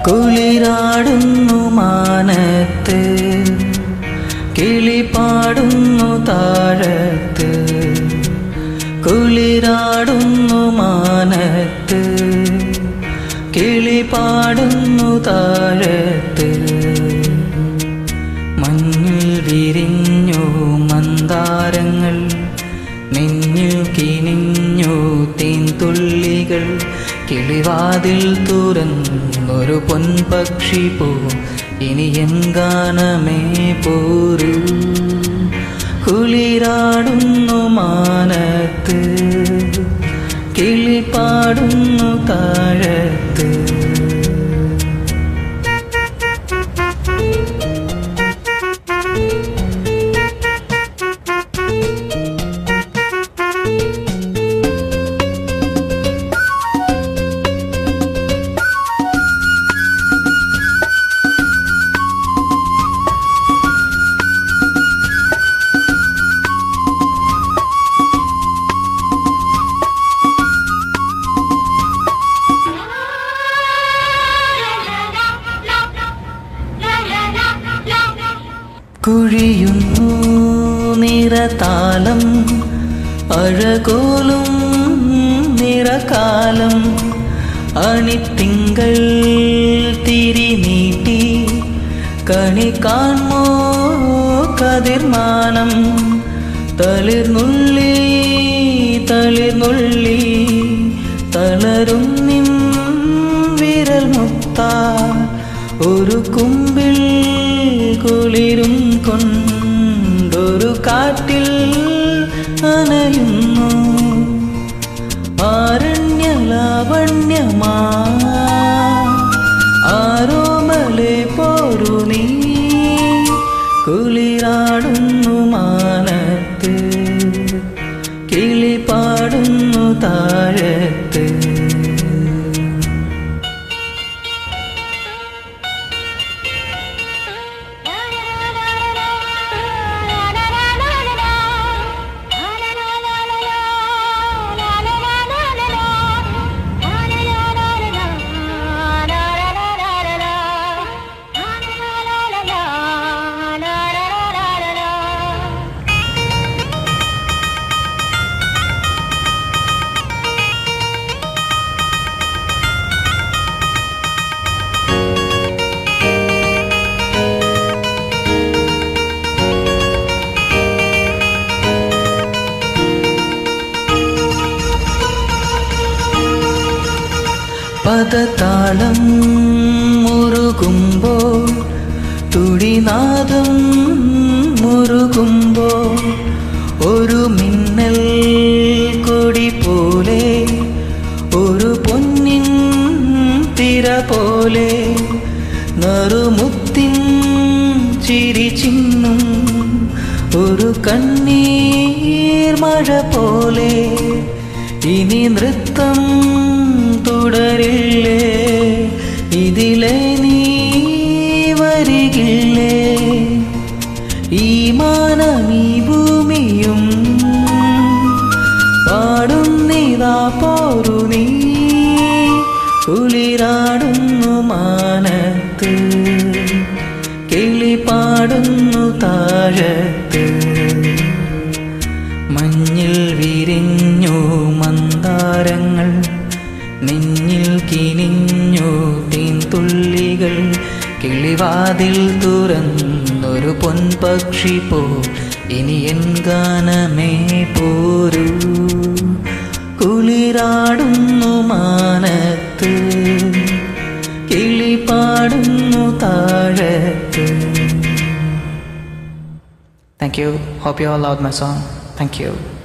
കുളിരാടുന്നു മാനത്ത്, കിളി പാടുന്നു താഴത്ത്. കുളിരാടുന്നു മാനത്ത്, കിളി പാടുന്നു താഴത്ത്. മഞ്ഞിൽ വിരിഞ്ഞു മന്ദാരങ്ങൾ, നെഞ്ഞിൽ കിനിഞ്ഞു തേൻതുള്ളികൾ. കിളിവാതിൽ തുറന്നൊരു പൊൻപക്ഷി പോ, ഇനി എൻ ഗാനമേ പോരൂ. കുളിരാടുന്നു മാനത്ത്, കിളി പാടുന്നു താഴത്ത്. കുഴിയുന്നു നിറതാലം, അഴകോലും നിറകാലം. അണിത്തിങ്കൾ തിരിനീട്ടി കണി കാൺമോ കതിർമാനം. തളിർന്നുള്ളി തളിർന്നുള്ളി തളരും നിൻ വിരൽ മുത്താ. ഒരു കുമ്പിൽ കുളിരും കൊണ്ടൊരു കാറ്റിൽ അനയുന്നു. ആരണ്യലാവണ്യമാ ആരോമലെ പോരു നീ. കുളിരാടുന്നു മാനത്ത്, കിളി പാടുന്നു താഴത്ത്. പദതാളം മുറുകുമ്പോൾ, തുടിനാദം മുറുകുമ്പോൾ. ഒരു മിന്നൽ കൊടി പോലെ, ഒരു പൊന്നിൻ തിര പോലെ. നറുമുത്തിൻ ചിരി ചിന്നും ഒരു കണ്ണീർ മഴ പോലെ. ഇനി നൃത്തം തുടരില്ലേ, ഇതിലെ നീ വരികില്ലേ. ഈ മാനമീ ഭൂമിയും പാടുന്നിതാ പോരു നീ. കുളിരാടുന്നു മാനത്ത്, കിളി പാടുന്നു താഴത്ത്. മഞ്ഞിൽ വിരിഞ്ഞു മന്ദാരങ്ങൾ, നെഞ്ഞിൽ കിനിഞ്ഞു തേൻതുള്ളികൾ. കിളിവാതിൽ തുറന്നൊരു പൊൻപക്ഷി പോ, ഇനി എൻ ഗാനമേ പോരൂ. കുളിരാടുന്നു മാനത്ത്, കിളി പാടുന്നു താഴത്ത്. Thank you. Hope you all loved my song. Thank you.